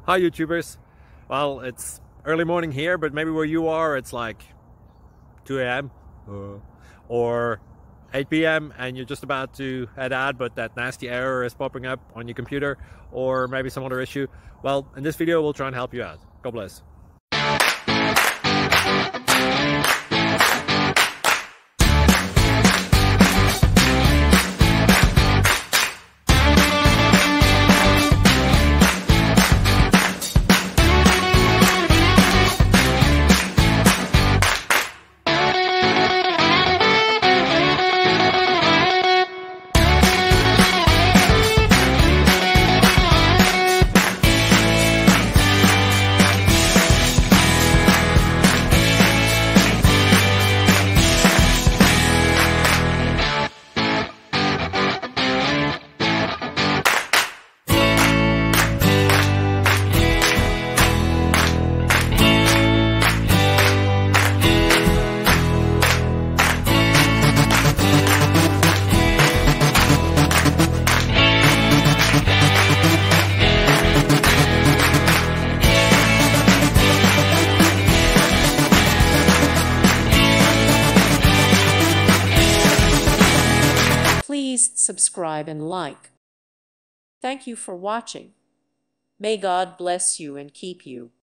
Hi YouTubers. Well, it's early morning here, but maybe where you are it's like 2 a.m. or 8 p.m. and you're just about to head out, but that nasty error is popping up on your computer, or maybe some other issue. Well, in this video we'll try and help you out. God bless. Please subscribe and like. Thank you for watching. May God bless you and keep you.